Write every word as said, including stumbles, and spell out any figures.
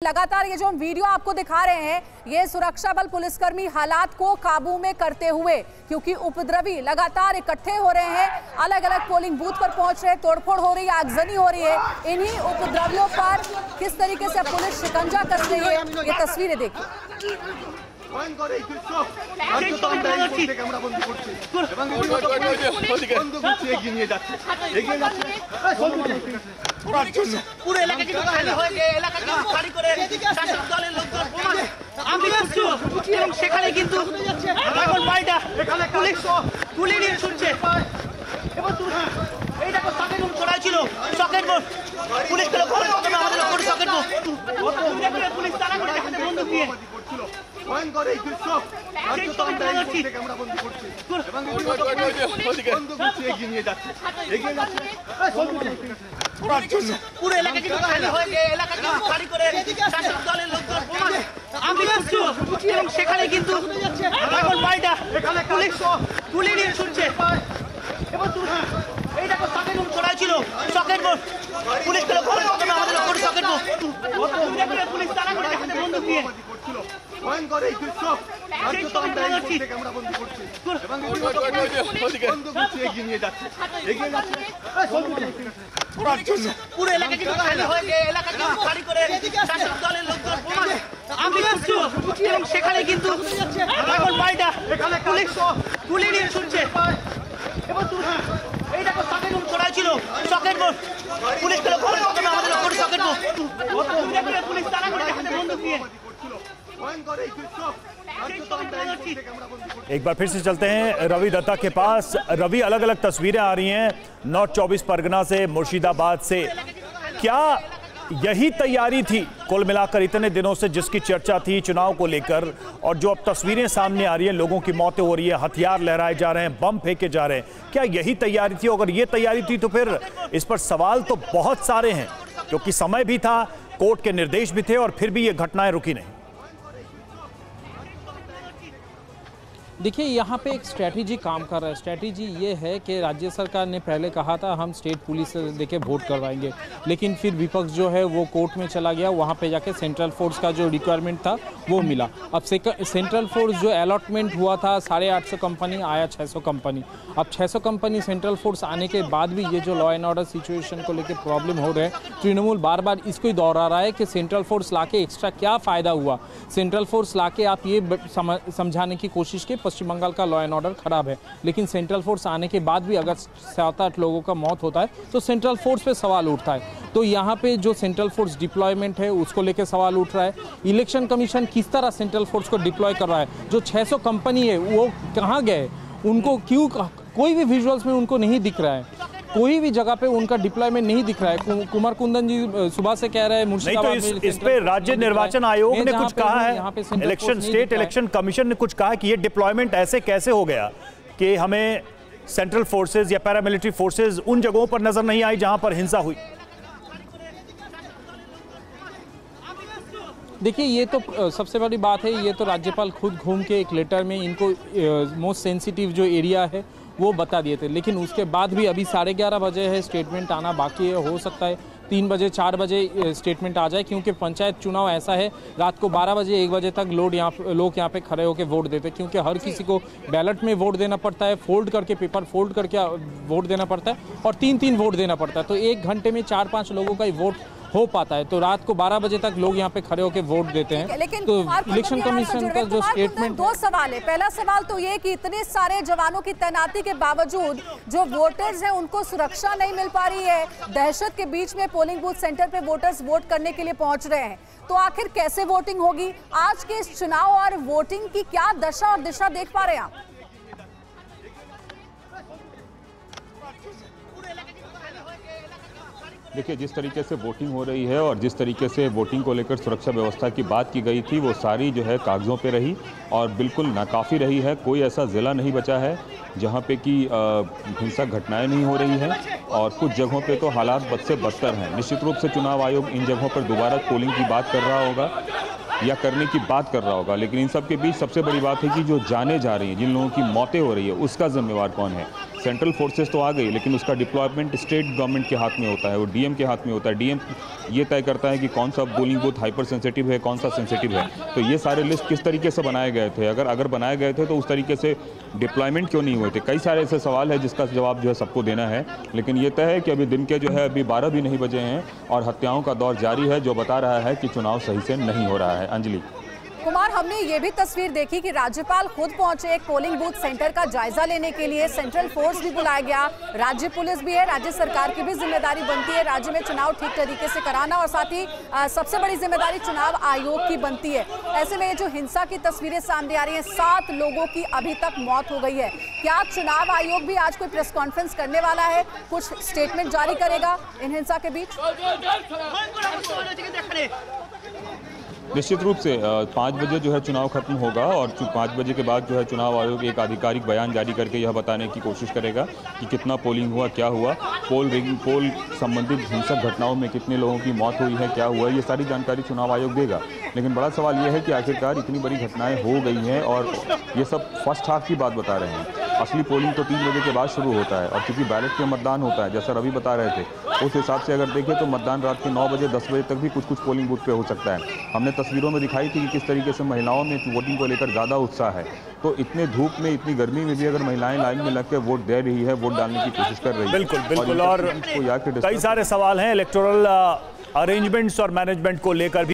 लगातार ये जो हम वीडियो आपको दिखा रहे हैं, ये सुरक्षा बल पुलिसकर्मी हालात को काबू में करते हुए, क्योंकि उपद्रवी लगातार इकट्ठे हो रहे हैं, अलग अलग पोलिंग बूथ पर पहुंच रहे हैं, तोड़फोड़ हो रही है, आगजनी हो रही है। इन्हीं उपद्रवियों पर किस तरीके से पुलिस शिकंजा कर रही है, ये तस्वीरें देखिए। পুরো এলাকা কিন্তু খালি হয়ে গিয়ে এলাকা কিন্তু খালি করে শাসক দলের লোকজন বোমা আমি ছুটছি এবং সেখানে কিন্তু এখন পাল্টা পুলিশ তুলে নিয়ে ছুটছে এবং এই দেখো সকেট বোম করা ছিল, সকেট বোম পুলিশ গুলো ঘরে ঢোকে না, আমাদের লোকের সকেট বোম পুলিশ তারা করে হাতে বন্দুক দিয়ে ভয়ঙ্কর এই দৃশ্য ক্যামেরাবন্দি করছে এবং বন্দুক গুছিয়ে এগিয়ে নিয়ে যাচ্ছে এগিয়ে যাচ্ছে পুরো এলাকা কিন্তু খালি হয়ে গিয়ে এলাকা কিন্তু খালি করে শাসক দলের লোকজন বোমা আমি ছুটছি এবং সেখানে কিন্তু এখন পাল্টা পুলিশ তুলে নিয়ে ছুটছে এবং এই দেখো সকেট বোম করা ছিল, সকেট বোম পুলিশ গুলো ঘরে ঢোকে না, আমাদের লোকের সকেট বোম পুলিশ তারা করে হাতে বন্দুক দিয়ে ভয়ঙ্কর এই দৃশ্য ক্যামেরাবন্দি করছে এবং বন্দুক গুছিয়ে এগিয়ে নিয়ে যাচ্ছে এগিয়ে যাচ্ছে পুরো এলাকা কিন্তু খালি হয়ে গিয়ে এলাকা কিন্তু খালি করে শাসক দলের লোকজন বোমা আমি ছুটছি এবং সেখানে কিন্তু এখন পাল্টা পুলিশ তুলে নিয়ে ছুটছে এবং এই দেখো সকেট বোম করা ছিল, সকেট বোম পুলিশ গুলো ঘরে ঢোকে না, আমাদের লোকের সকেট বোম পুলিশ তারা করে হাতে বন্দুক দিয়ে। एक बार फिर से चलते हैं रवि दत्ता के पास। रवि, अलग अलग तस्वीरें आ रही हैं नॉर्थ चौबीस परगना से, मुर्शिदाबाद से। क्या यही तैयारी थी कुल मिलाकर इतने दिनों से जिसकी चर्चा थी चुनाव को लेकर, और जो अब तस्वीरें सामने आ रही हैं, लोगों की मौतें हो रही है, हथियार लहराए जा रहे हैं, बम फेंके जा रहे हैं, क्या यही तैयारी थी? अगर ये तैयारी थी तो फिर इस पर सवाल तो बहुत सारे हैं, क्योंकि समय भी था, कोर्ट के निर्देश भी थे, और फिर भी ये घटनाएं रुकी नहीं। देखिए, यहाँ पे एक स्ट्रैटेजी काम कर रहा है। स्ट्रैटेजी ये है कि राज्य सरकार ने पहले कहा था हम स्टेट पुलिस से देके वोट करवाएंगे, लेकिन फिर विपक्ष जो है वो कोर्ट में चला गया, वहाँ पे जाके सेंट्रल फोर्स का जो रिक्वायरमेंट था वो मिला। अब सेंट्रल फोर्स जो अलॉटमेंट हुआ था साढ़े आठ सौ कंपनी, आया छः सौ कंपनी। अब छः सौ कंपनी सेंट्रल फोर्स आने के बाद भी ये जो लॉ एंड ऑर्डर सिचुएशन को लेकर प्रॉब्लम हो रहे हैं, तृणमूल बार बार इसको ही दोहरा रहा है कि सेंट्रल फोर्स ला के एक्स्ट्रा क्या फ़ायदा हुआ। सेंट्रल फोर्स ला के आप ये समझाने की कोशिश की पश्चिम बंगाल का लॉ एंड ऑर्डर खराब है, लेकिन सेंट्रल फोर्स आने के बाद भी अगर सात आठ लोगों का मौत होता है तो सेंट्रल फोर्स पे सवाल उठता है। तो यहाँ पे जो सेंट्रल फोर्स डिप्लॉयमेंट है उसको लेकर सवाल उठ रहा है। इलेक्शन कमीशन किस तरह सेंट्रल फोर्स को डिप्लॉय कर रहा है, जो छः सौ कंपनी है वो कहाँ गए, उनको क्यों, कोई भी विजुअल्स में उनको नहीं दिख रहा है, कोई भी जगह पे उनका डिप्लॉयमेंट नहीं दिख रहा है। कुमार कुंदन जी सुबह से कह रहे हैं मुर्शिदाबाद में, तो इस, इस पे राज्य निर्वाचन आयोग ने कुछ कहा है, इलेक्शन स्टेट इलेक्शन कमीशन ने कुछ कहा कि ये डिप्लॉयमेंट ऐसे कैसे हो गया कि हमें सेंट्रल फोर्सेज या पैरामिलिट्री फोर्सेज उन जगहों पर नजर नहीं आई जहां पर हिंसा हुई। देखिए, ये तो सबसे बड़ी बात है, ये तो राज्यपाल खुद घूम के एक लेटर में इनको मोस्ट सेंसिटिव जो एरिया है वो बता दिए थे, लेकिन उसके बाद भी अभी साढ़े ग्यारह बजे है, स्टेटमेंट आना बाकी है। हो सकता है तीन बजे चार बजे स्टेटमेंट आ जाए, क्योंकि पंचायत चुनाव ऐसा है रात को बारह बजे एक बजे तक लोग यहाँ लोग यहाँ पे खड़े होकर वोट देते हैं, क्योंकि हर किसी को बैलेट में वोट देना पड़ता है, फोल्ड करके पेपर फोल्ड करके वोट देना पड़ता है, और तीन तीन वोट देना पड़ता है। तो एक घंटे में चार पाँच लोगों का ही वोट हो पाता है, तो रात को बारह बजे तक लोग यहाँ पे खड़े होकर वोट देते हैं। लेकिन तो इलेक्शन कमीशन का जो स्टेटमेंट, दो सवाल है। पहला सवाल तो ये कि इतने सारे जवानों की तैनाती के बावजूद जो वोटर्स हैं उनको सुरक्षा नहीं मिल पा रही है, दहशत के बीच में पोलिंग बूथ सेंटर पे वोटर्स वोट करने के लिए पहुंच रहे हैं, तो आखिर कैसे वोटिंग होगी? आज के इस चुनाव और वोटिंग की क्या दशा और दिशा देख पा रहे हैं आप? देखिए, जिस तरीके से वोटिंग हो रही है और जिस तरीके से वोटिंग को लेकर सुरक्षा व्यवस्था की बात की गई थी, वो सारी जो है कागज़ों पे रही और बिल्कुल नाकाफ़ी रही है। कोई ऐसा ज़िला नहीं बचा है जहाँ पे कि हिंसक घटनाएं नहीं हो रही हैं, और कुछ जगहों पे तो हालात बद से बदतर हैं। निश्चित रूप से चुनाव आयोग इन जगहों पर दोबारा पोलिंग की बात कर रहा होगा या करने की बात कर रहा होगा, लेकिन इन सब के बीच सबसे बड़ी बात है कि जो जाने जा रही हैं, जिन लोगों की मौतें हो रही है, उसका जिम्मेवार कौन है। सेंट्रल फोर्सेस तो आ गई, लेकिन उसका डिप्लॉयमेंट स्टेट गवर्नमेंट के हाथ में होता है, वो डीएम के हाथ में होता है। डीएम ये तय करता है कि कौन सा पोलिंग बूथ हाइपर सेंसिटिव है, कौन सा सेंसिटिव है। तो ये सारे लिस्ट किस तरीके से बनाए गए थे, अगर अगर बनाए गए थे तो उस तरीके से डिप्लॉयमेंट क्यों नहीं हुए थे। कई सारे ऐसे सवाल है जिसका जवाब जो है सबको देना है, लेकिन ये तय है कि अभी दिन के जो है अभी बारह भी नहीं बजे हैं और हत्याओं का दौर जारी है, जो बता रहा है कि चुनाव सही से नहीं हो रहा है। अंजलि कुमार, हमने ये भी तस्वीर देखी कि राज्यपाल खुद पहुंचे एक पोलिंग बूथ सेंटर का जायजा लेने के लिए, सेंट्रल फोर्स भी बुलाया गया, राज्य पुलिस भी है, राज्य सरकार की भी जिम्मेदारी बनती है राज्य में चुनाव ठीक तरीके से कराना, और साथ ही आ, सबसे बड़ी जिम्मेदारी चुनाव आयोग की बनती है। ऐसे में ये जो हिंसा की तस्वीरें सामने आ रही है, सात लोगों की अभी तक मौत हो गई है, क्या चुनाव आयोग भी आज कोई प्रेस कॉन्फ्रेंस करने वाला है, कुछ स्टेटमेंट जारी करेगा इन हिंसा के बीच? निश्चित रूप से पाँच बजे जो है चुनाव खत्म होगा और पाँच बजे के बाद जो है चुनाव आयोग एक आधिकारिक बयान जारी करके यह बताने की कोशिश करेगा कि कितना पोलिंग हुआ, क्या हुआ, पोल रिगिंग पोल संबंधित हिंसक घटनाओं में कितने लोगों की मौत हुई है, क्या हुआ, ये सारी जानकारी चुनाव आयोग देगा। लेकिन बड़ा सवाल यह है कि आखिरकार इतनी बड़ी घटनाएं हो गई हैं और ये सब फर्स्ट हाफ की बात बता रहे हैं। असली पोलिंग तो तीन बजे के बाद शुरू होता है और क्योंकि बैलेट पे मतदान होता है, जैसा रवि बता रहे थे, उस हिसाब से अगर देखें तो मतदान रात के नौ बजे दस बजे तक भी कुछ कुछ पोलिंग बूथ पे हो सकता है। हमने तस्वीरों में दिखाई थी कि किस तरीके से महिलाओं में वोटिंग को लेकर ज़्यादा उत्साह है। तो इतने धूप में, इतनी गर्मी में भी अगर महिलाएं लाइन में लगकर वोट दे रही है, वोट डालने की कोशिश कर रही है। बिल्कुल बिल्कुल, और कई सारे सवाल हैं इलेक्टोरल अरेंजमेंट्स और मैनेजमेंट को लेकर भी।